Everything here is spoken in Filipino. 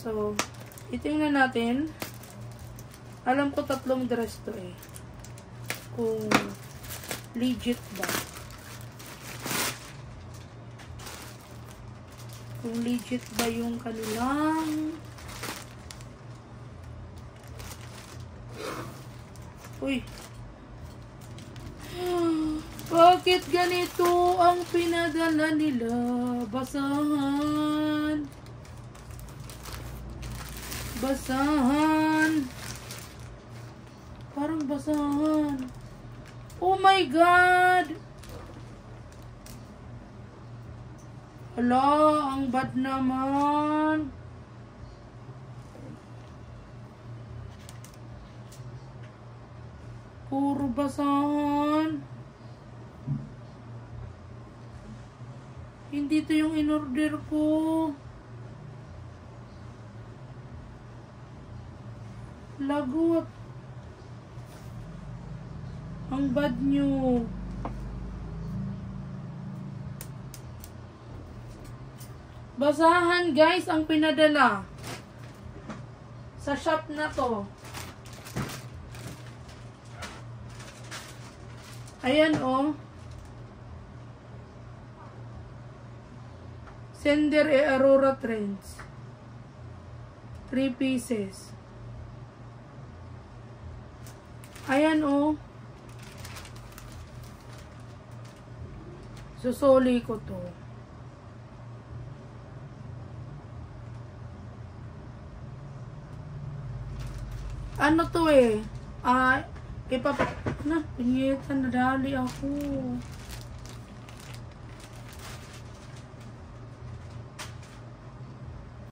So, itingnan natin. Alam ko 3 dress to eh. Kung legit ba. Kung legit ba yung kanilang... Uy! Bakit ganito ang pinadala nila? Basahan. Basahan. Parang basahan. Oh my God! Hala, ang bad naman. Puro basahan. Hindi to yung in-order ko. Lagot. Ang bad nyo. Basahan guys ang pinadala. Sa shop na to. Ayan oh. Sender Aurora Trends. 3 pieces. Ayan oh. Susoli ko to. Ano to eh? Ipap... Na, pinyetan, nadali ako.